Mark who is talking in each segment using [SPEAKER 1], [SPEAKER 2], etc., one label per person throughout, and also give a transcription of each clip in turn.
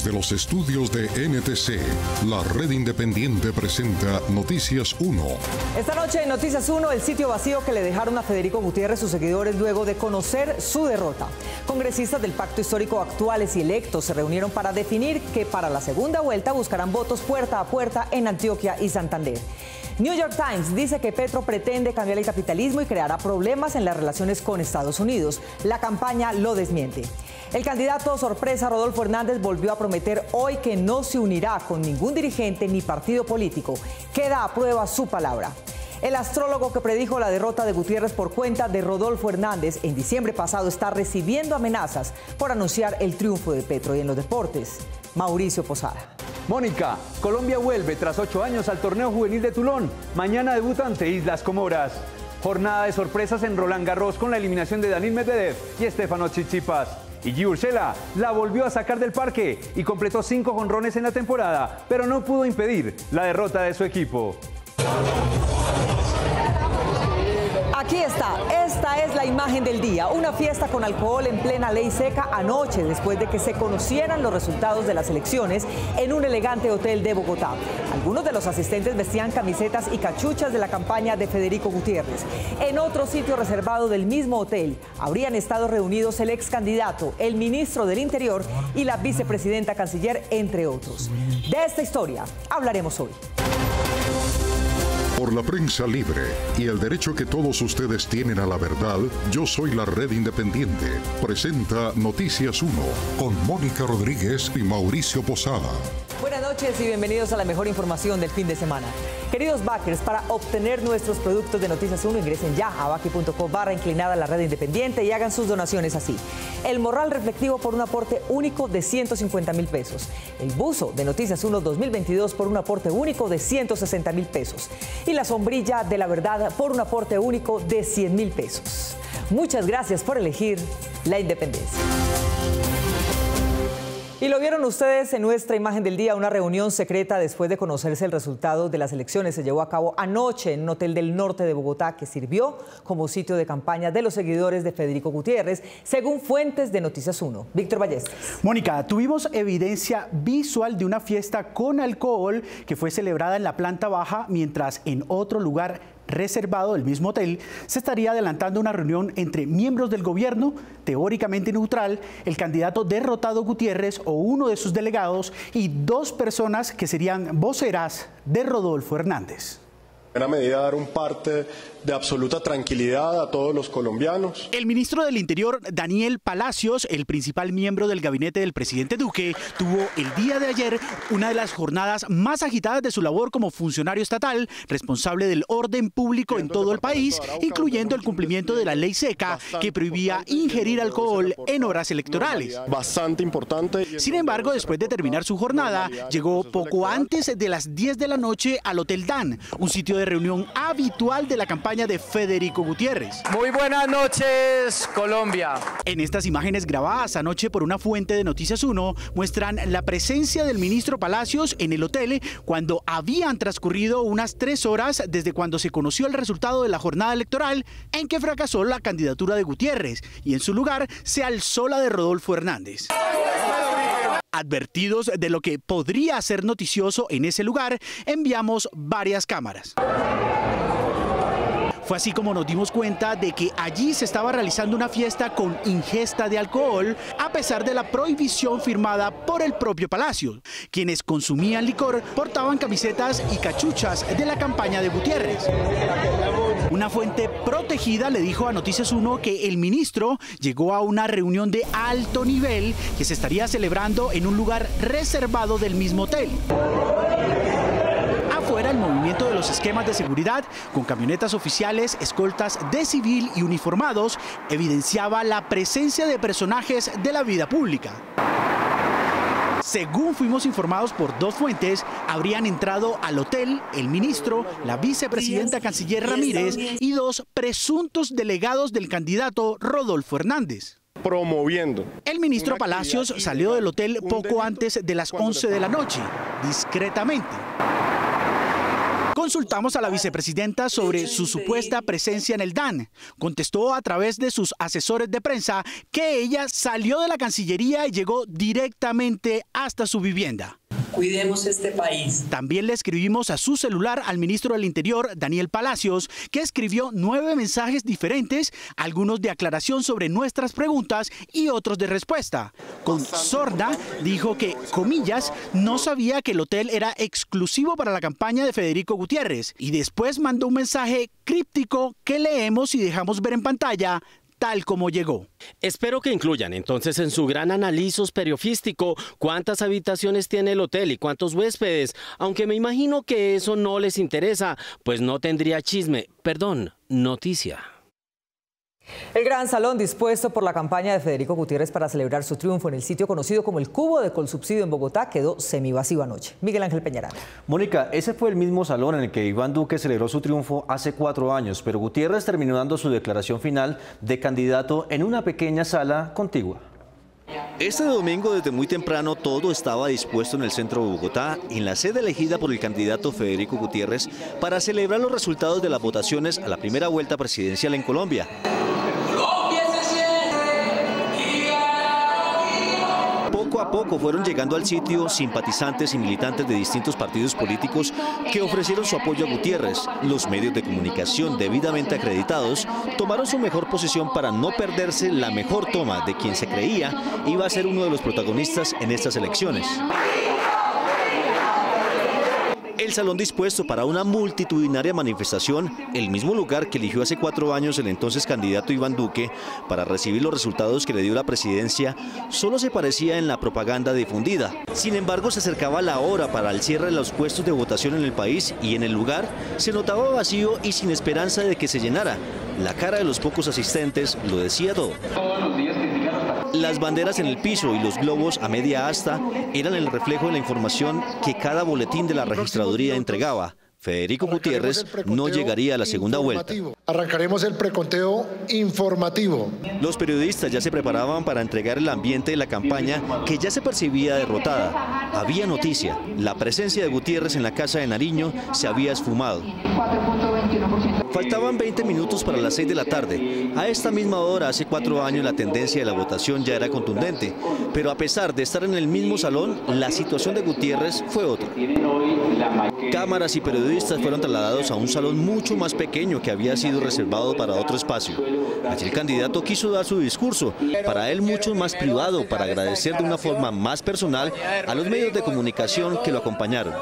[SPEAKER 1] Desde los estudios de NTC, la red independiente presenta Noticias 1.
[SPEAKER 2] Esta noche en Noticias 1, el sitio vacío que le dejaron a Federico Gutiérrez sus seguidores luego de conocer su derrota. Congresistas del pacto histórico actuales y electos se reunieron para definir que para la segunda vuelta buscarán votos puerta a puerta en Antioquia y Santander. New York Times dice que Petro pretende cambiar el capitalismo y creará problemas en las relaciones con Estados Unidos. La campaña lo desmiente. El candidato sorpresa Rodolfo Hernández volvió a prometer hoy que no se unirá con ningún dirigente ni partido político. Queda a prueba su palabra. El astrólogo que predijo la derrota de Gutiérrez por cuenta de Rodolfo Hernández en diciembre pasado está recibiendo amenazas por anunciar el triunfo de Petro. Y en los deportes, Mauricio Posada.
[SPEAKER 3] Mónica, Colombia vuelve tras 8 años al torneo juvenil de Toulon. Mañana debuta ante Islas Comoras. Jornada de sorpresas en Roland Garros con la eliminación de Daniil Medvedev y Stefano Tsitsipas. Y Gio Urshela la volvió a sacar del parque y completó 5 jonrones en la temporada, pero no pudo impedir la derrota de su equipo.
[SPEAKER 2] Aquí está, esta es la imagen del día, una fiesta con alcohol en plena ley seca anoche después de que se conocieran los resultados de las elecciones en un elegante hotel de Bogotá. Algunos de los asistentes vestían camisetas y cachuchas de la campaña de Federico Gutiérrez. En otro sitio reservado del mismo hotel habrían estado reunidos el ex candidato, el ministro del Interior y la vicepresidenta canciller, entre otros. De esta historia hablaremos hoy.
[SPEAKER 1] Por la prensa libre y el derecho que todos ustedes tienen a la verdad, yo soy la red independiente. Presenta Noticias 1 con Mónica Rodríguez y Mauricio Posada.
[SPEAKER 2] Buenas noches y bienvenidos a la mejor información del fin de semana. Queridos backers, para obtener nuestros productos de Noticias 1, ingresen ya a baki.com/inclinada la red independiente y hagan sus donaciones así. El morral reflectivo por un aporte único de 150.000 pesos. El buzo de Noticias 1 2022 por un aporte único de 160.000 pesos. Y la sombrilla de la verdad por un aporte único de 100.000 pesos. Muchas gracias por elegir la independencia. Y lo vieron ustedes en nuestra imagen del día, una reunión secreta después de conocerse el resultado de las elecciones. Se llevó a cabo anoche en un hotel del norte de Bogotá que sirvió como sitio de campaña de los seguidores de Federico Gutiérrez, según fuentes de Noticias 1. Víctor Ballestas.
[SPEAKER 4] Mónica, tuvimos evidencia visual de una fiesta con alcohol que fue celebrada en la planta baja, mientras en otro lugar reservado del mismo hotel se estaría adelantando una reunión entre miembros del gobierno, teóricamente neutral, el candidato derrotado Gutiérrez o uno de sus delegados y 2 personas que serían voceras de Rodolfo Hernández.
[SPEAKER 5] En una medida dar un parte de absoluta tranquilidad a todos los colombianos.
[SPEAKER 4] El ministro del Interior, Daniel Palacios, el principal miembro del gabinete del presidente Duque, tuvo el día de ayer una de las jornadas más agitadas de su labor como funcionario estatal, responsable del orden público en todo el país, incluyendo el cumplimiento de la ley seca que prohibía ingerir alcohol en horas electorales.
[SPEAKER 5] Bastante importante.
[SPEAKER 4] Sin embargo, después de terminar su jornada, llegó poco antes de las 10 de la noche al Hotel Dan, un sitio de reunión habitual de la campaña de Federico Gutiérrez.
[SPEAKER 6] Muy buenas noches, Colombia.
[SPEAKER 4] En estas imágenes grabadas anoche por una fuente de Noticias 1 muestran la presencia del ministro Palacios en el hotel cuando habían transcurrido unas 3 horas desde cuando se conoció el resultado de la jornada electoral en que fracasó la candidatura de Gutiérrez y en su lugar se alzó la de Rodolfo Hernández. Advertidos de lo que podría ser noticioso en ese lugar, enviamos varias cámaras. Fue así como nos dimos cuenta de que allí se estaba realizando una fiesta con ingesta de alcohol, a pesar de la prohibición firmada por el propio Palacio. Quienes consumían licor portaban camisetas y cachuchas de la campaña de Gutiérrez. Una fuente protegida le dijo a Noticias 1 que el ministro llegó a una reunión de alto nivel que se estaría celebrando en un lugar reservado del mismo hotel. Afuera, el movimiento de los esquemas de seguridad, con camionetas oficiales, escoltas de civil y uniformados, evidenciaba la presencia de personajes de la vida pública. Según fuimos informados por 2 fuentes, habrían entrado al hotel el ministro, la vicepresidenta canciller Ramírez y 2 presuntos delegados del candidato Rodolfo Hernández.
[SPEAKER 5] Promoviendo.
[SPEAKER 4] El ministro Palacios salió del hotel poco antes de las 11 de la noche, discretamente. Consultamos a la vicepresidenta sobre su supuesta presencia en el DAN. Contestó a través de sus asesores de prensa que ella salió de la Cancillería y llegó directamente hasta su vivienda.
[SPEAKER 7] Cuidemos este país.
[SPEAKER 4] También le escribimos a su celular al ministro del Interior, Daniel Palacios, que escribió 9 mensajes diferentes, algunos de aclaración sobre nuestras preguntas y otros de respuesta. Con sorna dijo que, comillas, no sabía que el hotel era exclusivo para la campaña de Federico Gutiérrez, y después mandó un mensaje críptico que leemos y dejamos ver en pantalla, tal como llegó.
[SPEAKER 8] Espero que incluyan entonces en su gran análisis periodístico cuántas habitaciones tiene el hotel y cuántos huéspedes, aunque me imagino que eso no les interesa, pues no tendría chisme, perdón, noticia.
[SPEAKER 2] El gran salón dispuesto por la campaña de Federico Gutiérrez para celebrar su triunfo en el sitio conocido como el Cubo de Colsubsidio en Bogotá quedó semivacío anoche. Miguel Ángel Peñaranda.
[SPEAKER 9] Mónica, ese fue el mismo salón en el que Iván Duque celebró su triunfo hace 4 años, pero Gutiérrez terminó dando su declaración final de candidato en una pequeña sala contigua.
[SPEAKER 10] Este domingo desde muy temprano todo estaba dispuesto en el centro de Bogotá, en la sede elegida por el candidato Federico Gutiérrez, para celebrar los resultados de las votaciones a la primera vuelta presidencial en Colombia. Poco a poco fueron llegando al sitio simpatizantes y militantes de distintos partidos políticos que ofrecieron su apoyo a Gutiérrez. Los medios de comunicación debidamente acreditados tomaron su mejor posición para no perderse la mejor toma de quien se creía iba a ser uno de los protagonistas en estas elecciones. El salón dispuesto para una multitudinaria manifestación, el mismo lugar que eligió hace 4 años el entonces candidato Iván Duque para recibir los resultados que le dio la presidencia, solo se parecía en la propaganda difundida. Sin embargo, se acercaba la hora para el cierre de los puestos de votación en el país y en el lugar se notaba vacío y sin esperanza de que se llenara. La cara de los pocos asistentes lo decía todo. Las banderas en el piso y los globos a media asta eran el reflejo de la información que cada boletín de la registraduría entregaba. Federico Gutiérrez no llegaría a la segunda vuelta.
[SPEAKER 11] Arrancaremos el preconteo informativo.
[SPEAKER 10] Los periodistas ya se preparaban para entregar el ambiente de la campaña que ya se percibía derrotada. Había noticia. La presencia de Gutiérrez en la Casa de Nariño se había esfumado. 4.21%. Faltaban 20 minutos para las 6 de la tarde. A esta misma hora, hace 4 años, la tendencia de la votación ya era contundente. Pero a pesar de estar en el mismo salón, la situación de Gutiérrez fue otra. Cámaras y periodistas fueron trasladados a un salón mucho más pequeño que había sido reservado para otro espacio. Allí el candidato quiso dar su discurso, para él mucho más privado, para agradecer de una forma más personal a los medios de comunicación que lo acompañaron.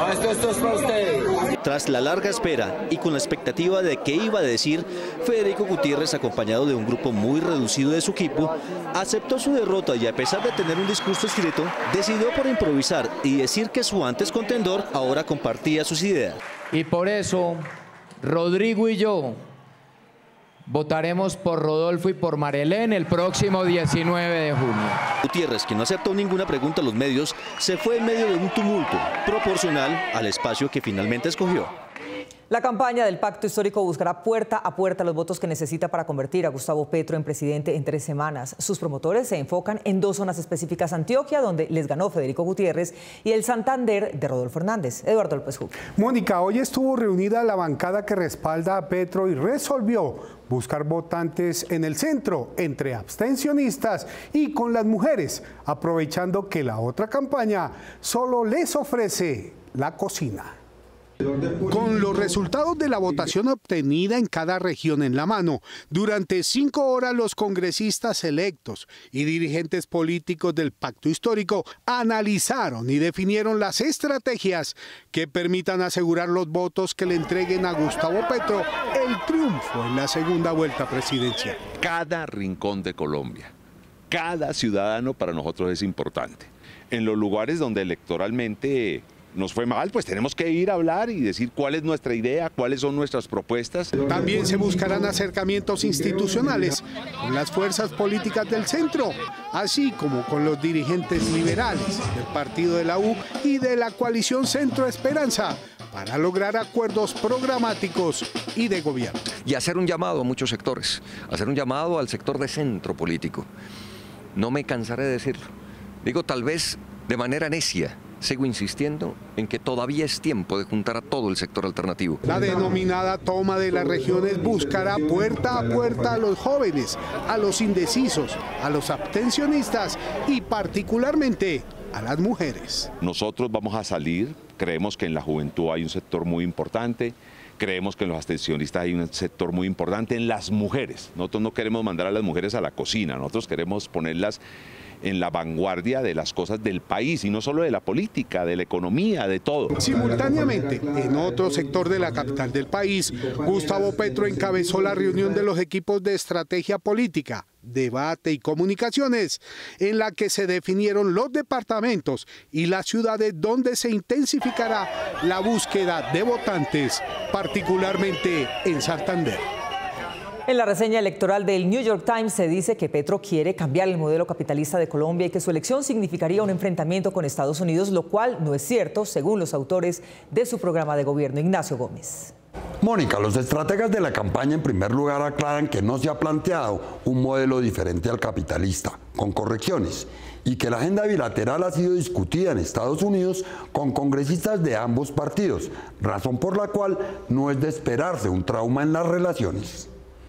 [SPEAKER 10] Tras la larga espera y con la expectativa de qué iba a decir, Federico Gutiérrez, acompañado de un grupo muy reducido de su equipo, aceptó su derrota y, a pesar de tener un discurso escrito, decidió por improvisar y decir que su antes contendor ahora compartía sus ideas.
[SPEAKER 6] Y por eso, Rodrigo y yo votaremos por Rodolfo y por Marilén el próximo 19 de junio.
[SPEAKER 10] Gutiérrez, que no aceptó ninguna pregunta a los medios, se fue en medio de un tumulto, proporcional al espacio que finalmente escogió.
[SPEAKER 2] La campaña del Pacto Histórico buscará puerta a puerta los votos que necesita para convertir a Gustavo Petro en presidente en 3 semanas. Sus promotores se enfocan en 2 zonas específicas: Antioquia, donde les ganó Federico Gutiérrez, y el Santander de Rodolfo Hernández. Eduardo López Juque.
[SPEAKER 12] Mónica, hoy estuvo reunida la bancada que respalda a Petro y resolvió buscar votantes en el centro, entre abstencionistas y con las mujeres, aprovechando que la otra campaña solo les ofrece la cocina. Con los resultados de la votación obtenida en cada región en la mano, durante 5 horas los congresistas electos y dirigentes políticos del Pacto Histórico analizaron y definieron las estrategias que permitan asegurar los votos que le entreguen a Gustavo Petro el triunfo en la segunda vuelta presidencial.
[SPEAKER 13] Cada rincón de Colombia, cada ciudadano para nosotros es importante. En los lugares donde electoralmente nos fue mal, pues tenemos que ir a hablar y decir cuál es nuestra idea, cuáles son nuestras propuestas.
[SPEAKER 12] También se buscarán acercamientos institucionales con las fuerzas políticas del centro, así como con los dirigentes liberales del partido de la U y de la coalición Centro Esperanza, para lograr acuerdos programáticos y de gobierno.
[SPEAKER 14] Y hacer un llamado a muchos sectores, hacer un llamado al sector de centro político. No me cansaré de decirlo. Digo, tal vez de manera necia, sigo insistiendo en que todavía es tiempo de juntar a todo el sector alternativo.
[SPEAKER 12] La denominada toma de las regiones buscará puerta a puerta a los jóvenes, a los indecisos, a los abstencionistas y particularmente a las mujeres.
[SPEAKER 13] Nosotros vamos a salir, creemos que en la juventud hay un sector muy importante, creemos que en los abstencionistas hay un sector muy importante, en las mujeres. Nosotros no queremos mandar a las mujeres a la cocina, nosotros queremos ponerlas en la vanguardia de las cosas del país, y no solo de la política, de la economía, de todo.
[SPEAKER 12] Simultáneamente, en otro sector de la capital del país, Gustavo Petro encabezó la reunión de los equipos de estrategia política, debate y comunicaciones, en la que se definieron los departamentos y las ciudades donde se intensificará la búsqueda de votantes, particularmente en Santander.
[SPEAKER 2] En la reseña electoral del New York Times se dice que Petro quiere cambiar el modelo capitalista de Colombia y que su elección significaría un enfrentamiento con Estados Unidos, lo cual no es cierto, según los autores de su programa de gobierno. Ignacio Gómez.
[SPEAKER 15] Mónica, los estrategas de la campaña en primer lugar aclaran que no se ha planteado un modelo diferente al capitalista, con correcciones, y que la agenda bilateral ha sido discutida en Estados Unidos con congresistas de ambos partidos, razón por la cual no es de esperarse un trauma en las relaciones.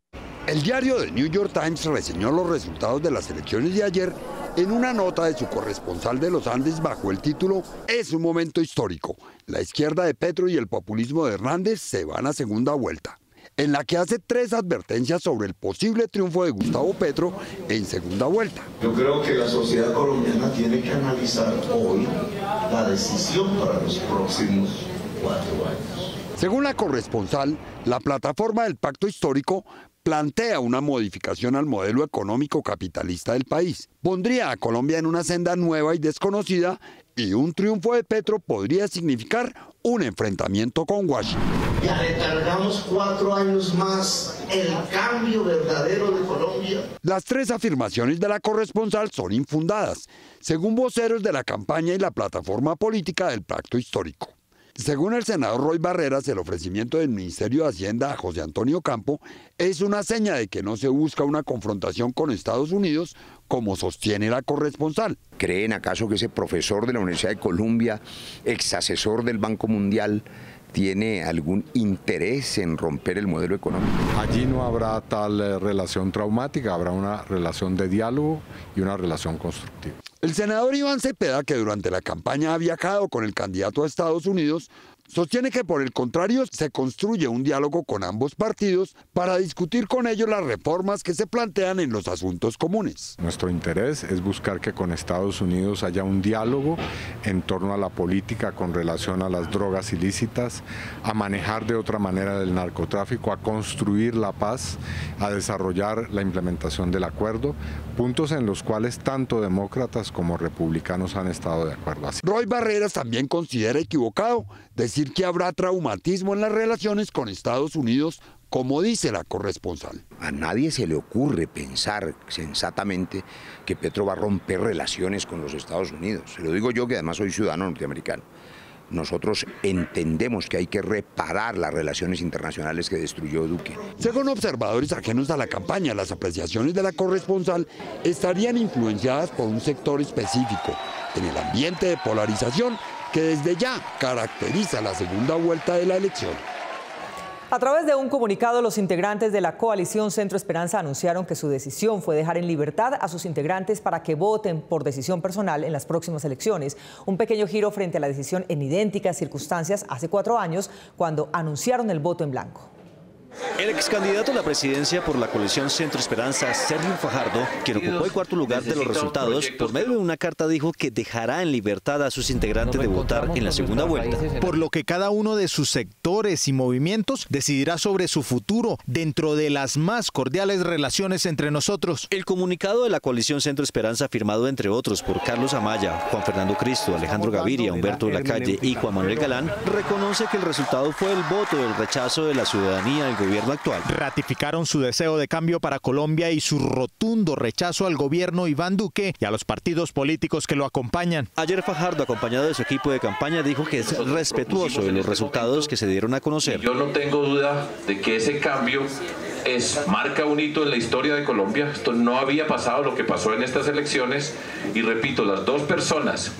[SPEAKER 15] El diario The New York Times reseñó los resultados de las elecciones de ayer en una nota de su corresponsal de los Andes bajo el título "Es un momento histórico. La izquierda de Petro y el populismo de Hernández se van a segunda vuelta", en la que hace 3 advertencias sobre el posible triunfo de Gustavo Petro en segunda vuelta.
[SPEAKER 16] Yo creo que la sociedad colombiana tiene que analizar hoy la decisión para los próximos 4 años.
[SPEAKER 15] Según la corresponsal, la plataforma del Pacto Histórico plantea una modificación al modelo económico capitalista del país. Pondría a Colombia en una senda nueva y desconocida, y un triunfo de Petro podría significar un enfrentamiento con Washington.
[SPEAKER 16] Y aletargamos 4 años más el cambio verdadero de Colombia.
[SPEAKER 15] Las 3 afirmaciones de la corresponsal son infundadas, según voceros de la campaña y la plataforma política del Pacto Histórico. Según el senador Roy Barreras, el ofrecimiento del Ministerio de Hacienda a José Antonio Campo es una seña de que no se busca una confrontación con Estados Unidos, como sostiene la corresponsal.
[SPEAKER 17] ¿Creen acaso que ese profesor de la Universidad de Columbia, ex asesor del Banco Mundial, tiene algún interés en romper el modelo económico?
[SPEAKER 18] Allí no habrá tal relación traumática, habrá una relación de diálogo y una relación constructiva.
[SPEAKER 15] El senador Iván Cepeda, que durante la campaña ha viajado con el candidato a Estados Unidos, sostiene que por el contrario se construye un diálogo con ambos partidos para discutir con ellos las reformas que se plantean en los asuntos comunes.
[SPEAKER 18] Nuestro interés es buscar que con Estados Unidos haya un diálogo en torno a la política con relación a las drogas ilícitas, a manejar de otra manera el narcotráfico, a construir la paz, a desarrollar la implementación del acuerdo, puntos en los cuales tanto demócratas como republicanos han estado de acuerdo.
[SPEAKER 15] Roy Barreras también considera equivocado decir que habrá traumatismo en las relaciones con Estados Unidos, como dice la corresponsal.
[SPEAKER 17] A nadie se le ocurre pensar sensatamente que Petro va a romper relaciones con los Estados Unidos. Se lo digo yo, que además soy ciudadano norteamericano. Nosotros entendemos que hay que reparar las relaciones internacionales que destruyó Duque.
[SPEAKER 15] Según observadores ajenos a la campaña, las apreciaciones de la corresponsal estarían influenciadas por un sector específico en el ambiente de polarización que desde ya caracteriza la segunda vuelta de la elección.
[SPEAKER 2] A través de un comunicado, los integrantes de la coalición Centro Esperanza anunciaron que su decisión fue dejar en libertad a sus integrantes para que voten por decisión personal en las próximas elecciones. Un pequeño giro frente a la decisión en idénticas circunstancias hace 4 años, cuando anunciaron el voto en blanco.
[SPEAKER 10] El ex candidato a la presidencia por la coalición Centro Esperanza, Sergio Fajardo, quien ocupó el 4º lugar de los resultados, por medio de una carta dijo que dejará en libertad a sus integrantes de votar en la segunda vuelta.
[SPEAKER 19] Por lo que cada uno de sus sectores y movimientos decidirá sobre su futuro dentro de las más cordiales relaciones entre nosotros.
[SPEAKER 10] El comunicado de la coalición Centro Esperanza, firmado entre otros por Carlos Amaya, Juan Fernando Cristo, Alejandro Gaviria, Humberto Lacalle y Juan Manuel Galán, reconoce que el resultado fue el voto del rechazo de la ciudadanía al gobierno actual.
[SPEAKER 19] Ratificaron su deseo de cambio para Colombia y su rotundo rechazo al gobierno Iván Duque y a los partidos políticos que lo acompañan.
[SPEAKER 10] Ayer Fajardo, acompañado de su equipo de campaña, dijo que es respetuoso de los resultados que se dieron a conocer.
[SPEAKER 20] Yo no tengo duda de que ese cambio marca un hito en la historia de Colombia. Esto no había pasado, lo que pasó en estas elecciones, y repito, las 2 personas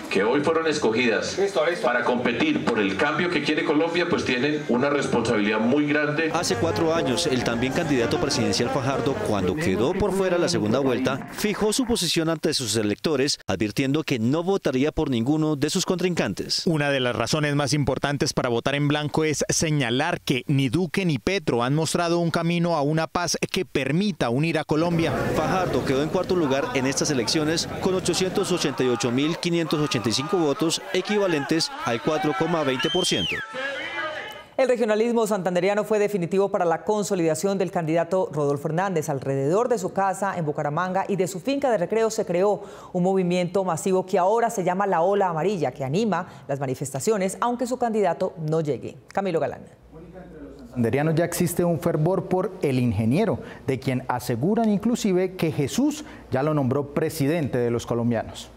[SPEAKER 20] que hoy fueron escogidas para competir por el cambio que quiere Colombia, pues tienen una responsabilidad muy grande.
[SPEAKER 10] Hace 4 años, el también candidato presidencial Fajardo, cuando quedó por fuera la segunda vuelta, fijó su posición ante sus electores, advirtiendo que no votaría por ninguno de sus contrincantes.
[SPEAKER 19] Una de las razones más importantes para votar en blanco es señalar que ni Duque ni Petro han mostrado un camino a una paz que permita unir a Colombia.
[SPEAKER 10] Fajardo quedó en cuarto lugar en estas elecciones con 888.585 votos, equivalentes al 4,20%.
[SPEAKER 2] El regionalismo santandereano fue definitivo para la consolidación del candidato Rodolfo Hernández. Alrededor de su casa en Bucaramanga y de su finca de recreo se creó un movimiento masivo que ahora se llama la Ola Amarilla, que anima las manifestaciones, aunque su candidato no llegue. Camilo Galán.
[SPEAKER 21] Santanderianos ya existe un fervor por el ingeniero, de quien aseguran inclusive que Jesús ya lo nombró presidente de los colombianos.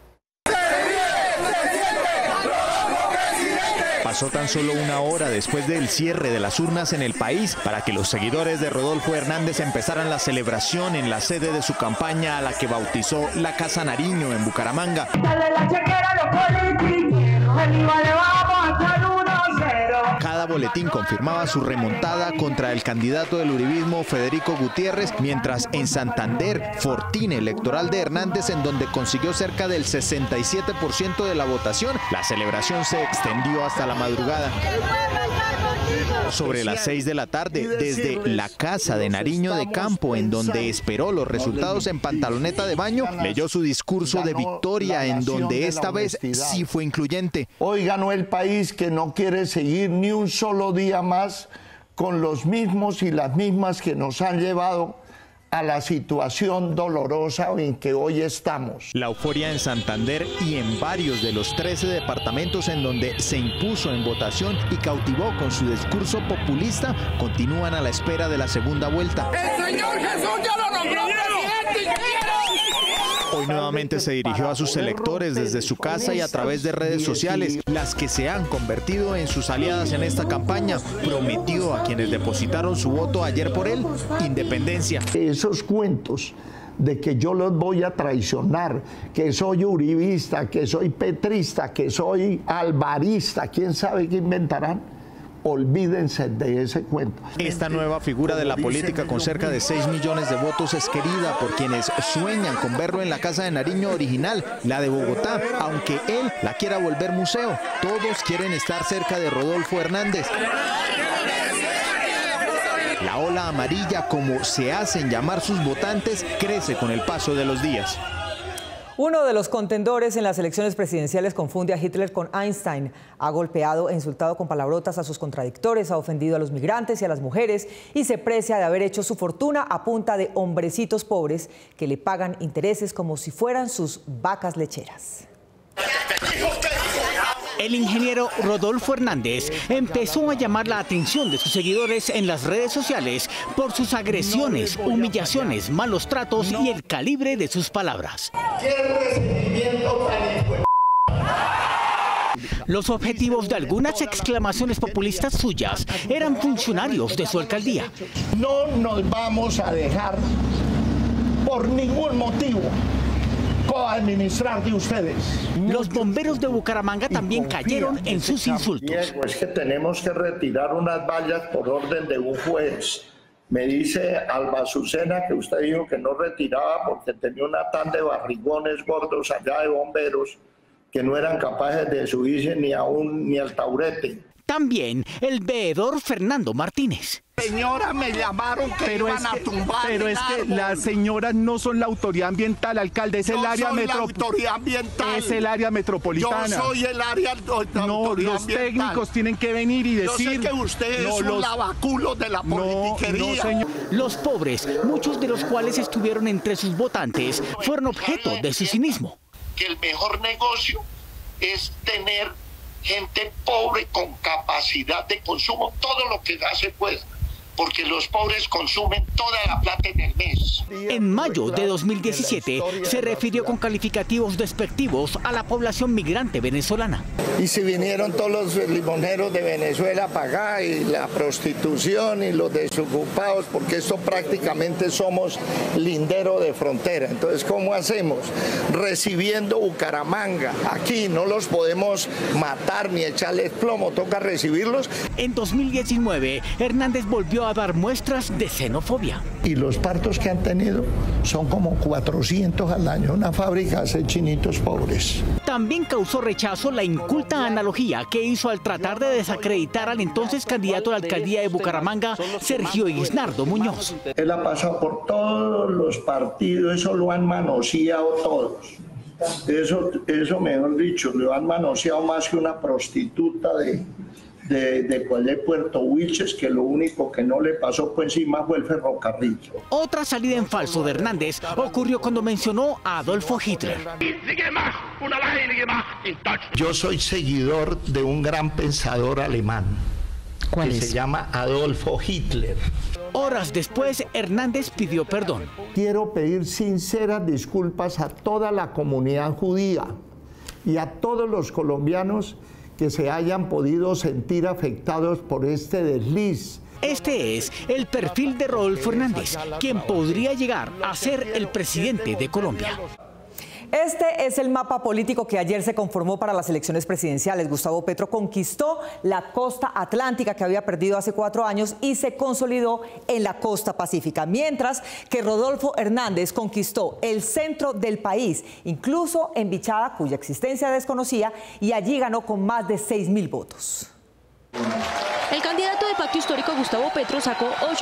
[SPEAKER 21] Pasó tan solo una hora después del cierre de las urnas en el país para que los seguidores de Rodolfo Hernández empezaran la celebración en la sede de su campaña, a la que bautizó la Casa Nariño en Bucaramanga. Cada boletín confirmaba su remontada contra el candidato del uribismo Federico Gutiérrez, mientras en Santander, fortín electoral de Hernández, en donde consiguió cerca del 67% de la votación, la celebración se extendió hasta la madrugada. Sobre las 6 de la tarde, desde la Casa de Nariño de Campo, en donde esperó los resultados en pantaloneta de baño, leyó su discurso de victoria, en donde esta vez sí fue incluyente.
[SPEAKER 22] Hoy ganó el país que no quiere seguir ni un solo día más con los mismos y las mismas que nos han llevado a la situación dolorosa en que hoy estamos.
[SPEAKER 19] La euforia en Santander y en varios de los 13 departamentos en donde se impuso en votación y cautivó con su discurso populista continúan a la espera de la segunda vuelta.
[SPEAKER 23] ¡El Señor Jesús ya lo nombró presidente!
[SPEAKER 19] Hoy nuevamente se dirigió a sus electores desde su casa y a través de redes sociales, las que se han convertido en sus aliadas en esta campaña. Prometió a quienes depositaron su voto ayer por él, independencia.
[SPEAKER 22] Esos cuentos de que yo los voy a traicionar, que soy uribista, que soy petrista, que soy alvarista, quién sabe qué inventarán. Olvídense de ese cuento.
[SPEAKER 19] Esta nueva figura de la política con cerca de 6 millones de votos es querida por quienes sueñan con verlo en la Casa de Nariño original, la de Bogotá, aunque él la quiera volver museo. Todos quieren estar cerca de Rodolfo Hernández. La Ola Amarilla, como se hacen llamar sus votantes, crece con el paso de los días.
[SPEAKER 2] Uno de los contendores en las elecciones presidenciales confunde a Hitler con Einstein. Ha golpeado e insultado con palabrotas a sus contradictores, ha ofendido a los migrantes y a las mujeres y se precia de haber hecho su fortuna a punta de hombrecitos pobres que le pagan intereses como si fueran sus vacas lecheras.
[SPEAKER 4] El ingeniero Rodolfo Hernández empezó a llamar la atención de sus seguidores en las redes sociales por sus agresiones, humillaciones, malos tratos y el calibre de sus palabras. Los objetivos de algunas exclamaciones populistas suyas eran funcionarios de su alcaldía.
[SPEAKER 22] No nos vamos a dejar por ningún motivo coadministrar de ustedes.
[SPEAKER 4] Los bomberos de Bucaramanga también cayeron en sus insultos.
[SPEAKER 22] Es que tenemos que retirar unas vallas por orden de un juez. Me dice Alba Azucena que usted dijo que no retiraba porque tenía una tan de barrigones gordos allá de bomberos que no eran capaces de subirse ni al taburete.
[SPEAKER 4] También el veedor Fernando Martínez.
[SPEAKER 22] Señora, me llamaron que iban a tumbar.
[SPEAKER 24] Pero es que las señoras no son la autoridad ambiental, alcalde, es el área
[SPEAKER 22] metropolitana.
[SPEAKER 24] Es el área metropolitana.
[SPEAKER 22] Yo soy el área
[SPEAKER 24] no, los técnicos tienen que venir y decir.
[SPEAKER 22] Yo sé que usted es un lavaculo de la politiquería.
[SPEAKER 24] No, señor.
[SPEAKER 4] Los pobres, muchos de los cuales estuvieron entre sus votantes, fueron objeto de su cinismo.
[SPEAKER 22] Que el mejor negocio es tener gente pobre con capacidad de consumo, todo lo que da se puede, porque los pobres consumen toda la plata en el mes.
[SPEAKER 1] En mayo de 2017 se refirió con calificativos despectivos a la población migrante venezolana.
[SPEAKER 22] Y si vinieron todos los limoneros de Venezuela para acá, y la prostitución y los desocupados, porque esto prácticamente somos lindero de frontera. Entonces, ¿cómo hacemos? Recibiendo Bucaramanga. Aquí no los podemos matar ni echarles plomo, toca recibirlos.
[SPEAKER 1] En 2019, Hernández volvió a dar muestras de xenofobia.
[SPEAKER 22] Y los partos que han tenido son como 400 al año. Una fábrica hace chinitos pobres.
[SPEAKER 1] También causó rechazo la inculta analogía que hizo al tratar de desacreditar al entonces candidato a la alcaldía de Bucaramanga, Sergio Isnardo Muñoz.
[SPEAKER 22] Él ha pasado por todos los partidos, eso lo han manoseado todos. Eso mejor dicho, lo han manoseado más que una prostituta de Puerto Wilches, que lo único que no le pasó por encima fue el ferrocarril.
[SPEAKER 1] Otra salida en falso de Hernández ocurrió cuando mencionó a Adolfo Hitler.
[SPEAKER 22] Yo soy seguidor de un gran pensador alemán que se llama Adolfo Hitler.
[SPEAKER 1] Horas después, Hernández pidió perdón.
[SPEAKER 22] Quiero pedir sinceras disculpas a toda la comunidad judía y a todos los colombianos que se hayan podido sentir afectados por este desliz.
[SPEAKER 1] Este es el perfil de Rodolfo Hernández, quien podría llegar a ser el presidente de Colombia.
[SPEAKER 2] Este es el mapa político que ayer se conformó para las elecciones presidenciales. Gustavo Petro conquistó la costa atlántica que había perdido hace 4 años y se consolidó en la costa pacífica, mientras que Rodolfo Hernández conquistó el centro del país, incluso en Bichada, cuya existencia desconocía, y allí ganó con más de 6.000 votos.
[SPEAKER 3] El candidato del Pacto Histórico, Gustavo Petro, sacó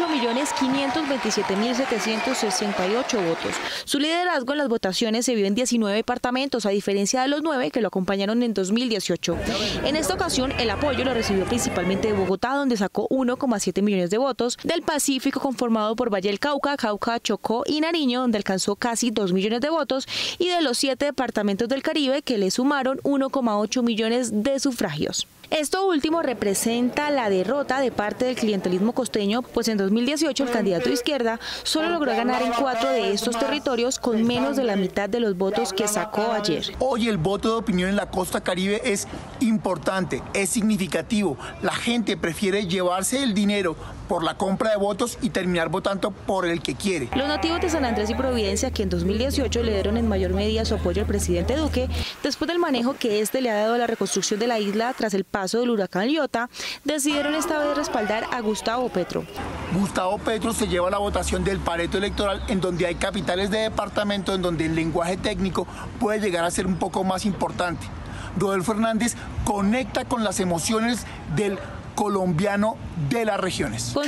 [SPEAKER 3] 8.527.768 votos. Su liderazgo en las votaciones se vio en 19 departamentos, a diferencia de los 9 que lo acompañaron en 2018. En esta ocasión, el apoyo lo recibió principalmente de Bogotá, donde sacó 1,7 millones de votos, del Pacífico, conformado por Valle del Cauca, Chocó y Nariño, donde alcanzó casi 2 millones de votos, y de los 7 departamentos del Caribe, que le sumaron 1,8 millones de sufragios. Esto último representa la derrota de parte del clientelismo costeño, pues en 2018 el candidato de izquierda solo logró ganar en 4 de estos territorios con menos de la mitad de los votos que sacó ayer.
[SPEAKER 5] Hoy el voto de opinión en la costa caribe es importante, es significativo. La gente prefiere llevarse el dinero por la compra de votos y terminar votando por el que quiere.
[SPEAKER 3] Los nativos de San Andrés y Providencia, que en 2018 le dieron en mayor medida su apoyo al presidente Duque, después del manejo que este le ha dado a la reconstrucción de la isla tras el paso del huracán Iota, decidieron esta vez respaldar a Gustavo Petro.
[SPEAKER 5] Gustavo Petro se lleva la votación del Pareto electoral, en donde hay capitales de departamento, en donde el lenguaje técnico puede llegar a ser un poco más importante. Rodolfo Hernández conecta con las emociones del colombiano de las regiones.
[SPEAKER 3] Con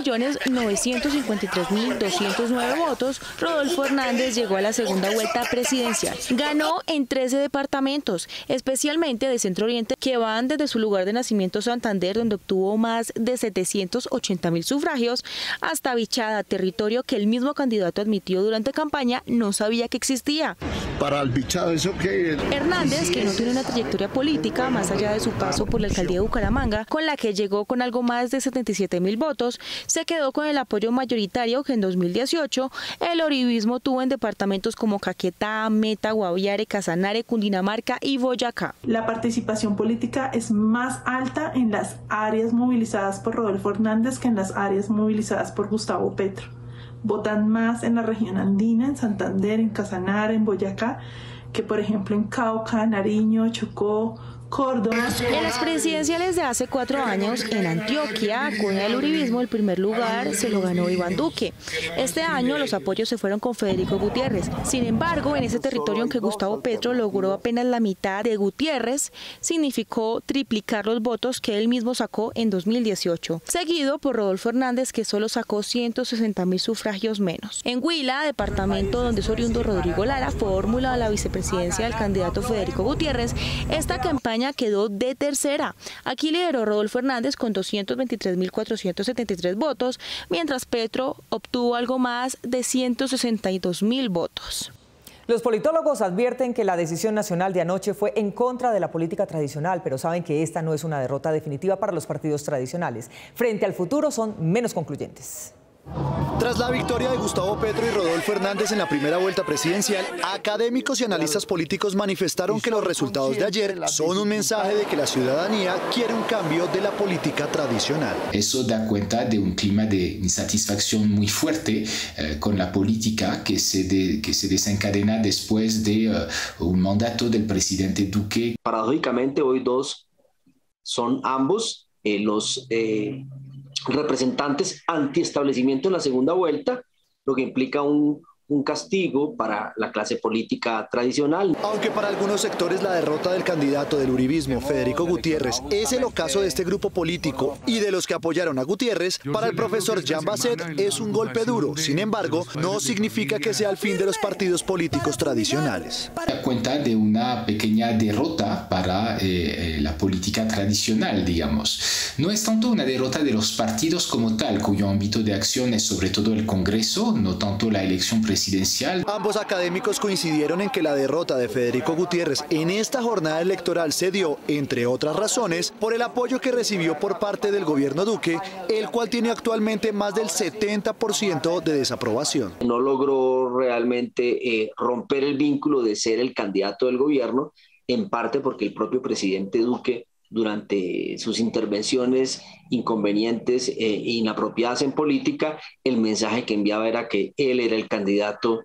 [SPEAKER 3] 5.953.209 votos, Rodolfo Hernández llegó a la segunda vuelta presidencial. Ganó en 13 departamentos, especialmente de Centro Oriente, que van desde su lugar de nacimiento, Santander, donde obtuvo más de 780.000 sufragios, hasta Bichada, territorio que el mismo candidato admitió durante campaña no sabía que existía.
[SPEAKER 22] Para el Bichada, ¿eso qué es?
[SPEAKER 3] Hernández, que no tiene una trayectoria política más allá de su paso por la alcaldía de Bucaramanga, con la que llegó con algo más de 77.000 votos, se quedó con el apoyo mayoritario que en 2018 el uribismo tuvo en departamentos como Caquetá, Meta, Guaviare, Casanare, Cundinamarca y Boyacá.
[SPEAKER 7] La participación política es más alta en las áreas movilizadas por Rodolfo Hernández que en las áreas movilizadas por Gustavo Petro. Votan más en la región andina, en Santander, en Casanare, en Boyacá, que por ejemplo en Cauca, Nariño, Chocó, Córdoba.
[SPEAKER 3] En las presidenciales de hace 4 años, en Antioquia, con el uribismo, el primer lugar se lo ganó Iván Duque. Este año los apoyos se fueron con Federico Gutiérrez. Sin embargo, en ese territorio en que Gustavo Petro logró apenas la mitad de Gutiérrez, significó triplicar los votos que él mismo sacó en 2018, seguido por Rodolfo Hernández, que solo sacó 160.000 sufragios menos. En Huila, departamento donde es oriundo Rodrigo Lara, fórmula de la vicepresidencia del candidato Federico Gutiérrez, esta campaña quedó de tercera. Aquí lideró Rodolfo Hernández con 223.473 votos, mientras Petro obtuvo algo más de 162.000 votos.
[SPEAKER 2] Los politólogos advierten que la decisión nacional de anoche fue en contra de la política tradicional, pero saben que esta no es una derrota definitiva para los partidos tradicionales. Frente al futuro son menos concluyentes.
[SPEAKER 6] Tras la victoria de Gustavo Petro y Rodolfo Hernández en la primera vuelta presidencial, académicos y analistas políticos manifestaron que los resultados de ayer son un mensaje de que la ciudadanía quiere un cambio de la política tradicional.
[SPEAKER 8] Eso da cuenta de un clima de insatisfacción muy fuerte con la política que se desencadena después de un mandato del presidente Duque.
[SPEAKER 9] Paradójicamente, hoy dos son ambos los representantes antiestablecimiento en la segunda vuelta, lo que implica un castigo para la clase política tradicional.
[SPEAKER 6] Aunque para algunos sectores la derrota del candidato del uribismo, Federico Gutiérrez, es el ocaso de este grupo político y de los que apoyaron a Gutiérrez, para el profesor Jean Basset es un golpe duro. Sin embargo, no significa que sea el fin de los partidos políticos tradicionales.
[SPEAKER 8] Da cuenta de una pequeña derrota para la política tradicional, digamos. No es tanto una derrota de los partidos como tal, cuyo ámbito de acción es sobre todo el Congreso, no tanto la elección presidencial.
[SPEAKER 6] Ambos académicos coincidieron en que la derrota de Federico Gutiérrez en esta jornada electoral se dio, entre otras razones, por el apoyo que recibió por parte del gobierno Duque, el cual tiene actualmente más del 70% de desaprobación.
[SPEAKER 9] No logró realmente romper el vínculo de ser el candidato del gobierno, en parte porque el propio presidente Duque, durante sus intervenciones inconvenientes e inapropiadas en política, el mensaje que enviaba era que él era el candidato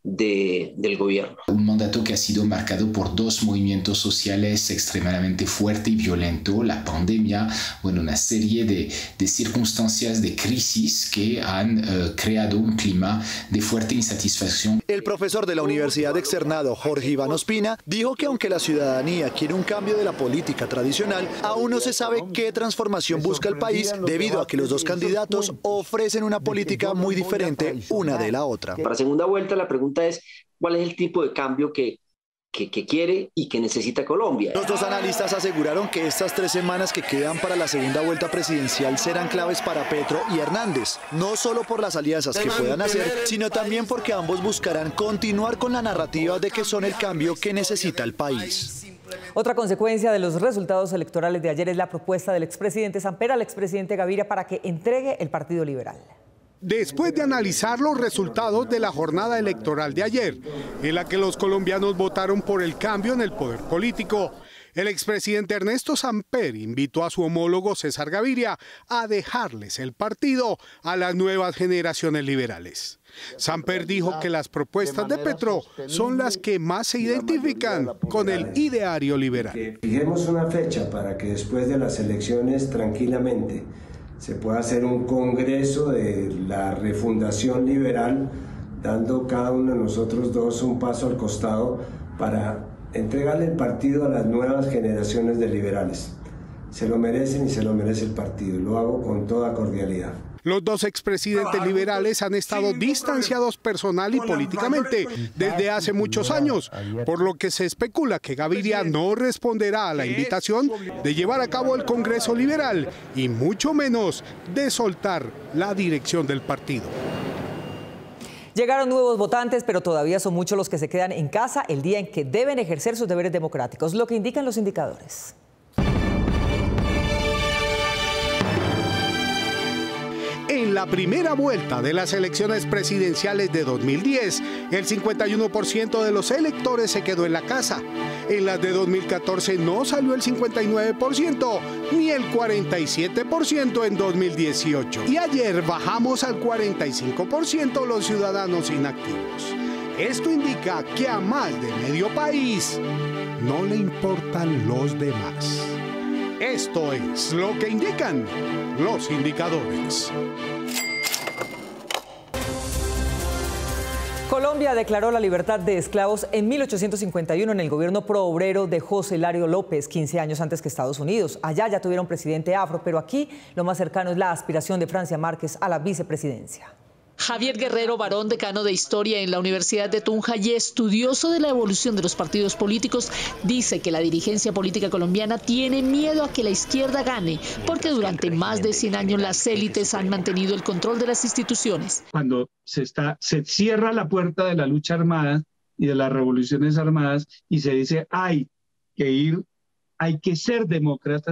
[SPEAKER 9] del gobierno.
[SPEAKER 8] Un mandato que ha sido marcado por dos movimientos sociales extremadamente fuerte y violento, la pandemia, una serie de circunstancias de crisis que han creado un clima de fuerte insatisfacción.
[SPEAKER 6] El profesor de la Universidad Externado, Jorge Iván Ospina, dijo que aunque la ciudadanía quiere un cambio de la política tradicional, aún no se sabe qué transformación busca el país debido a que los dos candidatos ofrecen una política muy diferente una de la otra.
[SPEAKER 9] Para segunda vuelta la pregunta es cuál es el tipo de cambio que quiere y que necesita Colombia.
[SPEAKER 6] Los dos analistas aseguraron que estas 3 semanas que quedan para la segunda vuelta presidencial serán claves para Petro y Hernández, no solo por las alianzas que puedan hacer, sino también porque ambos buscarán continuar con la narrativa de que son el cambio que necesita el país.
[SPEAKER 2] Otra consecuencia de los resultados electorales de ayer es la propuesta del expresidente Samper al expresidente Gaviria para que entregue el Partido Liberal.
[SPEAKER 12] Después de analizar los resultados de la jornada electoral de ayer, en la que los colombianos votaron por el cambio en el poder político, el expresidente Ernesto Samper invitó a su homólogo César Gaviria a dejarles el partido a las nuevas generaciones liberales. Samper dijo que las propuestas de Petro son las que más se identifican con el ideario liberal.
[SPEAKER 11] Fijemos una fecha para que después de las elecciones tranquilamente se puede hacer un congreso de la refundación liberal, dando cada uno de nosotros dos un paso al costado para entregarle el partido a las nuevas generaciones de liberales. Se lo merecen y se lo merece el partido. Lo hago con toda cordialidad.
[SPEAKER 12] Los dos expresidentes liberales han estado distanciados personal y políticamente desde hace muchos años, por lo que se especula que Gaviria no responderá a la invitación de llevar a cabo el Congreso Liberal y mucho menos de soltar la dirección del partido.
[SPEAKER 2] Llegaron nuevos votantes, pero todavía son muchos los que se quedan en casa el día en que deben ejercer sus deberes democráticos, lo que indican los indicadores.
[SPEAKER 12] En la primera vuelta de las elecciones presidenciales de 2010, el 51% de los electores se quedó en la casa. En las de 2014 no salió el 59%, ni el 47% en 2018. Y ayer bajamos al 45% los ciudadanos inactivos. Esto indica que a más de medio país no le importan los demás. Esto es lo que indican los indicadores.
[SPEAKER 2] Colombia declaró la libertad de esclavos en 1851 en el gobierno proobrero de José Hilario López, 15 años antes que Estados Unidos. Allá ya tuvieron presidente afro, pero aquí lo más cercano es la aspiración de Francia Márquez a la vicepresidencia.
[SPEAKER 25] Javier Guerrero Barón, decano de Historia en la Universidad de Tunja y estudioso de la evolución de los partidos políticos, dice que la dirigencia política colombiana tiene miedo a que la izquierda gane, porque durante más de 100 años las élites han mantenido el control de las instituciones.
[SPEAKER 26] Cuando se cierra la puerta de la lucha armada y de las revoluciones armadas y se dice hay que ser demócratas,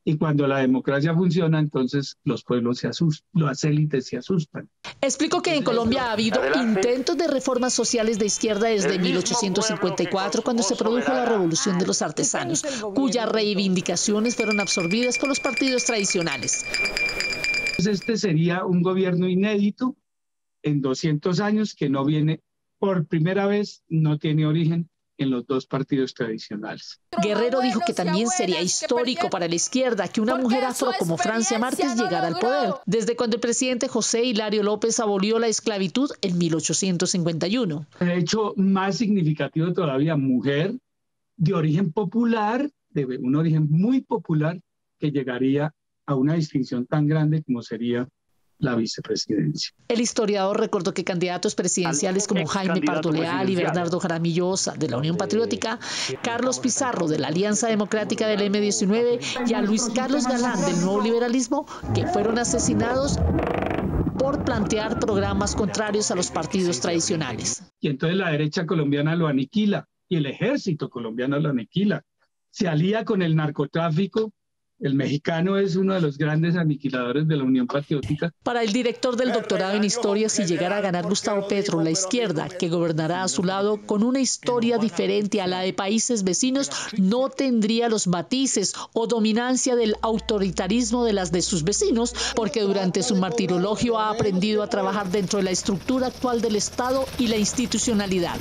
[SPEAKER 26] Y cuando la democracia funciona, entonces los pueblos se asustan, las élites se asustan.
[SPEAKER 25] Explicó que en Colombia ha habido intentos de reformas sociales de izquierda desde 1854, cuando se produjo la Revolución de los Artesanos, cuyas reivindicaciones fueron absorbidas por los partidos tradicionales.
[SPEAKER 26] Este sería un gobierno inédito en 200 años que no viene, por primera vez, no tiene origen en los dos partidos tradicionales.
[SPEAKER 25] Guerrero dijo que también sería histórico para la izquierda que una mujer afro como Francia Márquez llegara al poder, desde cuando el presidente José Hilario López abolió la esclavitud en 1851.
[SPEAKER 26] De hecho, más significativo todavía, mujer de origen popular, de un origen muy popular, que llegaría a una distinción tan grande como sería la vicepresidencia.
[SPEAKER 25] El historiador recordó que candidatos presidenciales como Jaime Pardo Leal y Bernardo Jaramillo Osa de la Unión Patriótica, Carlos Pizarro de la Alianza Democrática del M19 y a Luis Carlos Galán del Nuevo Liberalismo, que fueron asesinados por plantear programas contrarios a los partidos tradicionales.
[SPEAKER 26] Y entonces la derecha colombiana lo aniquila y el ejército colombiano lo aniquila. Se alía con el narcotráfico. El mexicano es uno de los grandes aniquiladores de la Unión Patriótica.
[SPEAKER 25] Para el director del doctorado en historia, si llegara a ganar Gustavo Petro, la izquierda, que gobernará a su lado con una historia diferente a la de países vecinos, no tendría los matices o dominancia del autoritarismo de las de sus vecinos, porque durante su martirologio ha aprendido a trabajar dentro de la estructura actual del Estado y la institucionalidad.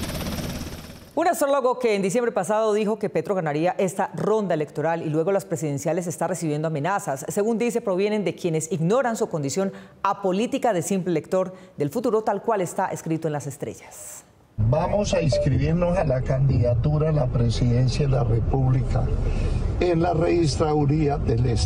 [SPEAKER 2] Un astrólogo que en diciembre pasado dijo que Petro ganaría esta ronda electoral y luego las presidenciales está recibiendo amenazas. Según dice, provienen de quienes ignoran su condición apolítica de simple lector del futuro, tal cual está escrito en las estrellas.
[SPEAKER 22] Vamos a inscribirnos a la candidatura a la presidencia de la República en la registraduría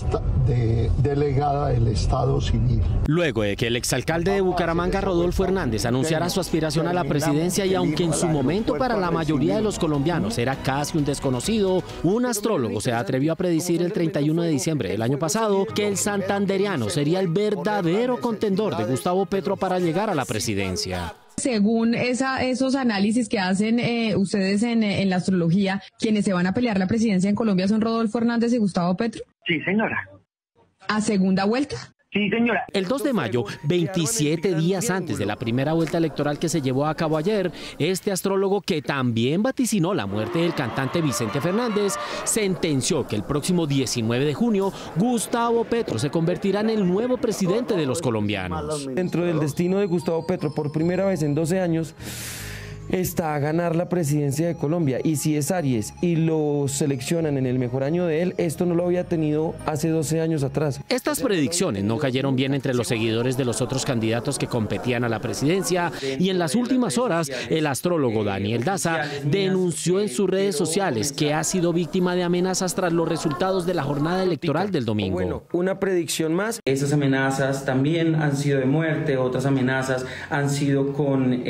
[SPEAKER 22] delegada del Estado Civil.
[SPEAKER 13] Luego de que el exalcalde de Bucaramanga, Rodolfo Hernández, anunciara su aspiración a la presidencia y aunque en su momento para la mayoría de los colombianos era casi un desconocido, un astrólogo se atrevió a predecir el 31 de diciembre del año pasado que el santandereano sería el verdadero contendor de Gustavo Petro para llegar a la presidencia.
[SPEAKER 14] Según esos análisis que hacen ustedes en la astrología, quienes se van a pelear la presidencia en Colombia son Rodolfo Hernández y Gustavo Petro.
[SPEAKER 15] Sí, señora.
[SPEAKER 14] ¿A segunda vuelta?
[SPEAKER 15] Sí, señora.
[SPEAKER 13] El 2 de mayo, 27 días antes de la primera vuelta electoral que se llevó a cabo ayer, este astrólogo, que también vaticinó la muerte del cantante Vicente Fernández, sentenció que el próximo 19 de junio Gustavo Petro se convertirá en el nuevo presidente de los colombianos.
[SPEAKER 16] Dentro del destino de Gustavo Petro, por primera vez en 12 años, está a ganar la presidencia de Colombia, y si es Aries y lo seleccionan en el mejor año de él, esto no lo había tenido hace 12 años atrás.
[SPEAKER 13] Estas predicciones no cayeron bien entre los seguidores de los otros candidatos que competían a la presidencia, y en las últimas horas el astrólogo Daniel Daza denunció en sus redes sociales que ha sido víctima de amenazas tras los resultados de la jornada electoral del domingo.
[SPEAKER 16] Bueno, una predicción más.
[SPEAKER 17] Esas amenazas también han sido de muerte, otras amenazas han sido con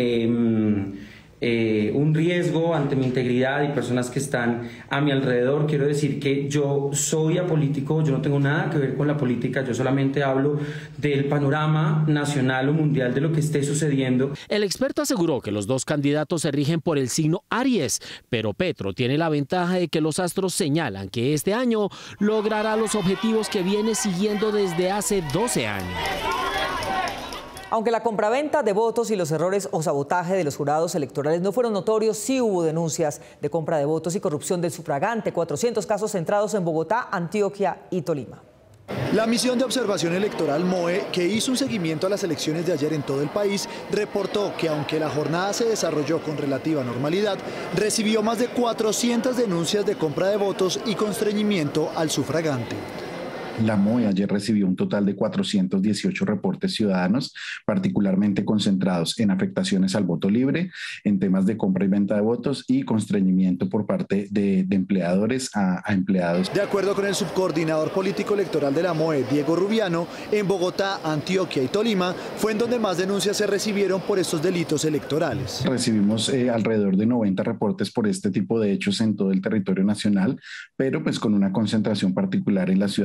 [SPEAKER 17] un riesgo ante mi integridad y personas que están a mi alrededor. Quiero decir que yo soy apolítico, yo no tengo nada que ver con la política, yo solamente hablo del panorama nacional o mundial de lo que esté sucediendo.
[SPEAKER 13] El experto aseguró que los dos candidatos se rigen por el signo Aries, pero Petro tiene la ventaja de que los astros señalan que este año logrará los objetivos que viene siguiendo desde hace 12 años.
[SPEAKER 2] Aunque la compraventa de votos y los errores o sabotaje de los jurados electorales no fueron notorios, sí hubo denuncias de compra de votos y corrupción del sufragante. 400 casos centrados en Bogotá, Antioquia y Tolima.
[SPEAKER 6] La misión de observación electoral MOE, que hizo un seguimiento a las elecciones de ayer en todo el país, reportó que aunque la jornada se desarrolló con relativa normalidad, recibió más de 400 denuncias de compra de votos y constreñimiento al sufragante.
[SPEAKER 18] La MOE ayer recibió un total de 418 reportes ciudadanos, particularmente concentrados en afectaciones al voto libre, en temas de compra y venta de votos y constreñimiento por parte de empleadores a empleados.
[SPEAKER 6] De acuerdo con el subcoordinador político electoral de la MOE, Diego Rubiano, en Bogotá, Antioquia y Tolima fue en donde más denuncias se recibieron por estos delitos electorales.
[SPEAKER 18] Recibimos alrededor de 90 reportes por este tipo de hechos en todo el territorio nacional, pero pues con una concentración particular en la ciudad de Bogotá,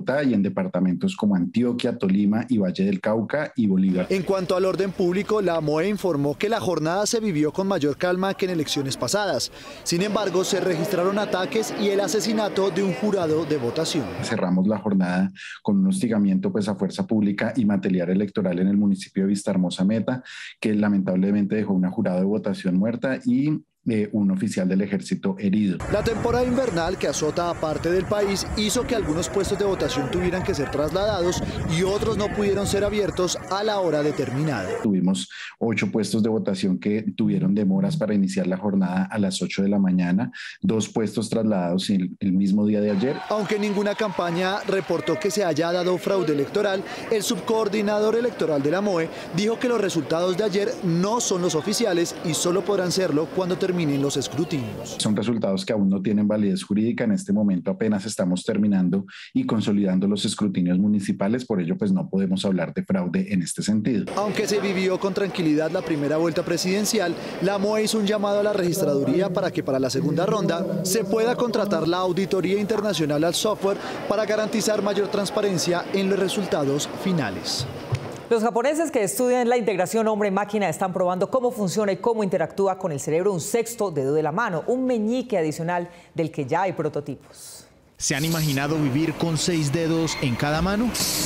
[SPEAKER 18] Bogotá y en departamentos como Antioquia, Tolima y Valle del Cauca y Bolívar.
[SPEAKER 6] En cuanto al orden público, la MOE informó que la jornada se vivió con mayor calma que en elecciones pasadas. Sin embargo, se registraron ataques y el asesinato de un jurado de votación.
[SPEAKER 18] Cerramos la jornada con un hostigamiento a fuerza pública y material electoral en el municipio de Vistahermosa Meta, que lamentablemente dejó una jurado de votación muerta y un oficial del ejército herido.
[SPEAKER 6] La temporada invernal que azota a parte del país hizo que algunos puestos de votación tuvieran que ser trasladados y otros no pudieron ser abiertos a la hora determinada.
[SPEAKER 18] Tuvimos 8 puestos de votación que tuvieron demoras para iniciar la jornada a las 8 de la mañana, 2 puestos trasladados el mismo día de ayer.
[SPEAKER 6] Aunque ninguna campaña reportó que se haya dado fraude electoral, el subcoordinador electoral de la MOE dijo que los resultados de ayer no son los oficiales y solo podrán serlo cuando terminen los escrutinios.
[SPEAKER 18] Son resultados que aún no tienen validez jurídica. En este momento apenas estamos terminando y consolidando los escrutinios municipales, por ello pues no podemos hablar de fraude en este sentido.
[SPEAKER 6] Aunque se vivió con tranquilidad la primera vuelta presidencial, la MOE hizo un llamado a la registraduría para que para la segunda ronda se pueda contratar la auditoría internacional al software para garantizar mayor transparencia en los resultados finales.
[SPEAKER 2] Los japoneses que estudian la integración hombre-máquina están probando cómo funciona y cómo interactúa con el cerebro un sexto dedo de la mano, un meñique adicional del que ya hay prototipos.
[SPEAKER 10] ¿Se han imaginado vivir con 6 dedos en cada mano?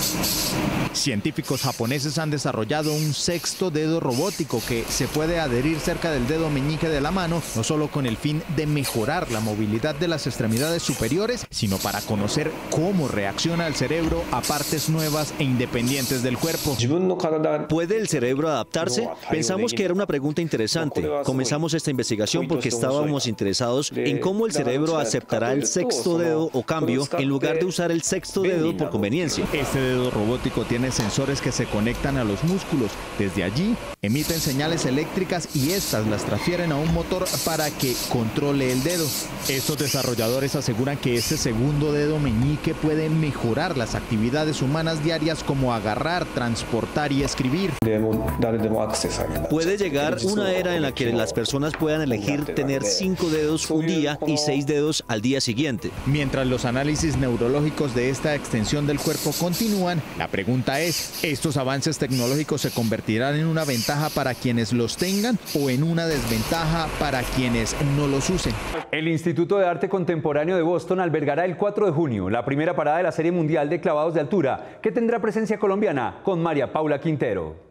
[SPEAKER 10] Científicos japoneses han desarrollado un sexto dedo robótico que se puede adherir cerca del dedo meñique de la mano, no solo con el fin de mejorar la movilidad de las extremidades superiores, sino para conocer cómo reacciona el cerebro a partes nuevas e independientes del cuerpo.
[SPEAKER 15] ¿Puede el cerebro adaptarse? Pensamos que era una pregunta interesante. Comenzamos esta investigación porque estábamos interesados en cómo el cerebro aceptará el sexto dedo o cambio en lugar de usar el sexto dedo por conveniencia.
[SPEAKER 10] Este dedo robótico tiene sensores que se conectan a los músculos. Desde allí emiten señales eléctricas y estas las transfieren a un motor para que controle el dedo. Estos desarrolladores aseguran que este segundo dedo meñique puede mejorar las actividades humanas diarias como agarrar, transportar y escribir.
[SPEAKER 15] Puede llegar una era en la que las personas puedan elegir tener 5 dedos un día y 6 dedos al día siguiente.
[SPEAKER 10] Mientras los análisis neurológicos de esta extensión del cuerpo continúan, la pregunta es, ¿estos avances tecnológicos se convertirán en una ventaja para quienes los tengan o en una desventaja para quienes no los usen?
[SPEAKER 19] El Instituto de Arte Contemporáneo de Boston albergará el 4 de junio la primera parada de la Serie Mundial de Clavados de Altura, que tendrá presencia colombiana con María Paula Quintero.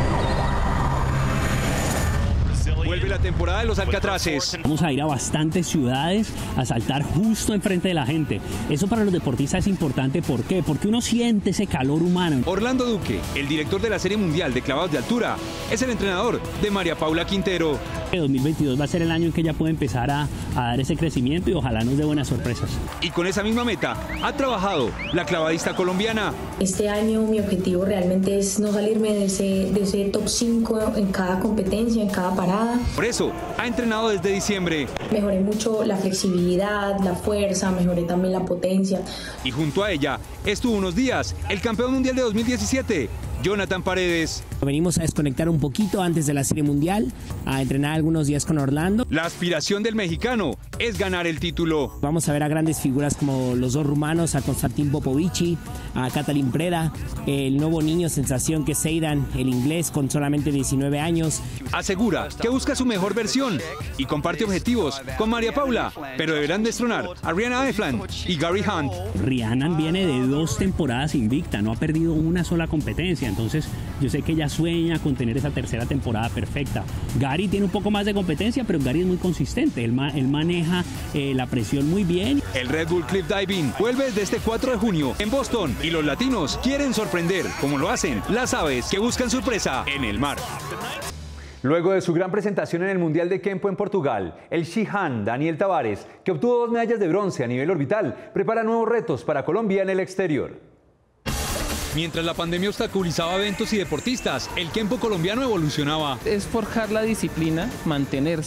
[SPEAKER 19] Vuelve la temporada de los Alcatraces.
[SPEAKER 20] Vamos a ir a bastantes ciudades a saltar justo enfrente de la gente. Eso para los deportistas es importante. ¿Por qué? Porque uno siente ese calor humano.
[SPEAKER 19] Orlando Duque, el director de la Serie Mundial de Clavados de Altura, es el entrenador de María Paula Quintero.
[SPEAKER 20] 2022 va a ser el año en que ella puede empezar a dar ese crecimiento y ojalá nos dé buenas sorpresas.
[SPEAKER 19] Y con esa misma meta ha trabajado la clavadista colombiana.
[SPEAKER 21] Este año mi objetivo realmente es no salirme de ese top 5 en cada competencia, en cada parada.
[SPEAKER 19] Por eso, ha entrenado desde diciembre.
[SPEAKER 21] Mejoré mucho la flexibilidad, la fuerza, mejoré también la potencia.
[SPEAKER 19] Y junto a ella estuvo unos días el campeón mundial de 2017, Jonathan Paredes.
[SPEAKER 20] Venimos a desconectar un poquito antes de la Serie Mundial, a entrenar algunos días con Orlando.
[SPEAKER 19] La aspiración del mexicano es ganar el título.
[SPEAKER 20] Vamos a ver a grandes figuras como los 2 rumanos, a Konstantin Popovici, a Katalin Preda, el nuevo niño sensación que es Seidan, el inglés con solamente 19 años.
[SPEAKER 19] Asegura que busca su mejor versión y comparte objetivos con María Paula, pero deberán destronar a Rihanna Efland y Gary Hunt.
[SPEAKER 20] Rihanna viene de 2 temporadas invicta, no ha perdido una sola competencia, entonces yo sé que ella sueña con tener esa tercera temporada perfecta. Gary tiene un poco más de competencia, pero Gary es muy consistente, él maneja la presión muy bien.
[SPEAKER 19] El Red Bull Cliff Diving vuelve desde este 4 de junio en Boston y los latinos quieren sorprender, como lo hacen las aves que buscan sorpresa en el mar. Luego de su gran presentación en el Mundial de Kempo en Portugal, el Shihan Daniel Tavares, que obtuvo 2 medallas de bronce a nivel orbital, prepara nuevos retos para Colombia en el exterior. Mientras la pandemia obstaculizaba eventos y deportistas, el Kempo colombiano evolucionaba.
[SPEAKER 23] Es forjar la disciplina, mantenerse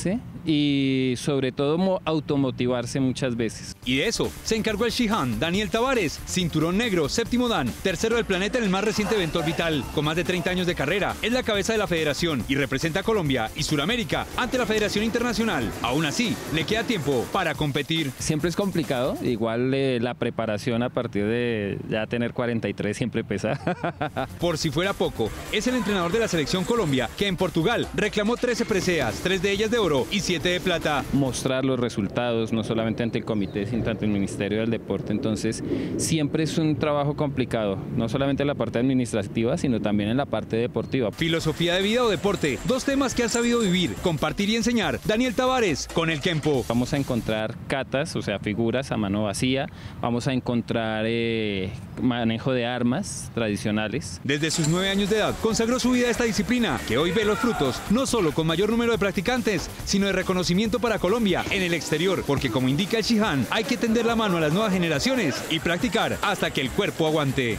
[SPEAKER 1] y sobre todo automotivarse muchas veces.
[SPEAKER 19] Y de eso se encargó el Shihan Daniel Tavares, cinturón negro, séptimo dan, tercero del planeta en el más reciente evento orbital, con más de 30 años de carrera, es la cabeza de la federación y representa a Colombia y Suramérica ante la Federación Internacional. Aún así, le queda tiempo para competir.
[SPEAKER 1] Siempre es complicado, igual la preparación a partir de ya tener 43 siempre pesa.
[SPEAKER 19] Por si fuera poco, es el entrenador de la Selección Colombia que en Portugal reclamó 13 preseas, 3 de ellas de oro y 7 de plata.
[SPEAKER 1] Mostrar los resultados, no solamente ante el comité, sino ante el Ministerio del Deporte. Entonces, siempre es un trabajo complicado, no solamente en la parte administrativa, sino también en la parte deportiva.
[SPEAKER 19] Filosofía de vida o deporte, dos temas que ha sabido vivir, compartir y enseñar Daniel Tavares con el Kempo.
[SPEAKER 1] Vamos a encontrar katas, o sea, figuras a mano vacía. Vamos a encontrar manejo de armas tradicionales.
[SPEAKER 19] Desde sus 9 años de edad consagró su vida a esta disciplina, que hoy ve los frutos, no solo con mayor número de practicantes, sino de reconocimiento para Colombia en el exterior, porque como indica el Shihan, hay que tender la mano a las nuevas generaciones y practicar hasta que el cuerpo aguante.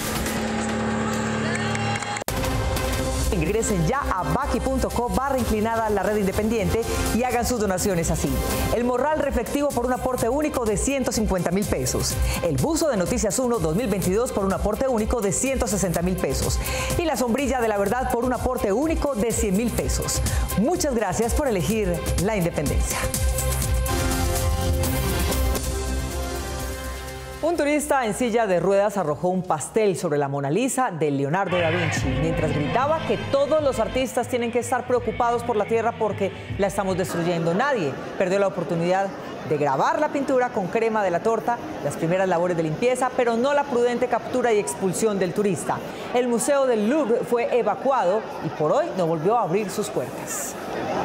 [SPEAKER 2] Ingresen ya a baki.co/inclinada la red independiente y hagan sus donaciones así. El morral reflectivo por un aporte único de 150.000 pesos. El buzo de Noticias 1 2022 por un aporte único de 160.000 pesos. Y la sombrilla de la verdad por un aporte único de 100.000 pesos. Muchas gracias por elegir la independencia. Un turista en silla de ruedas arrojó un pastel sobre la Mona Lisa de Leonardo da Vinci, mientras gritaba que todos los artistas tienen que estar preocupados por la tierra porque la estamos destruyendo. Nadie perdió la oportunidad de grabar la pintura con crema de la torta, las primeras labores de limpieza, pero no la prudente captura y expulsión del turista. El Museo del Louvre fue evacuado y por hoy no volvió a abrir sus puertas.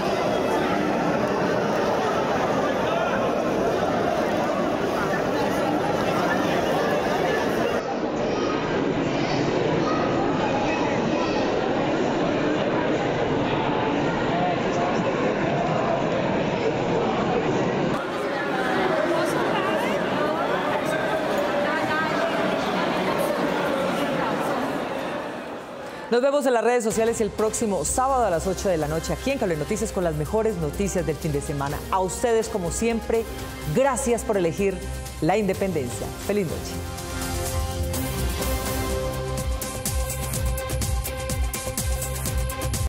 [SPEAKER 2] Nos vemos en las redes sociales el próximo sábado a las 8 de la noche aquí en Cable Noticias con las mejores noticias del fin de semana. A ustedes, como siempre, gracias por elegir la independencia. Feliz noche.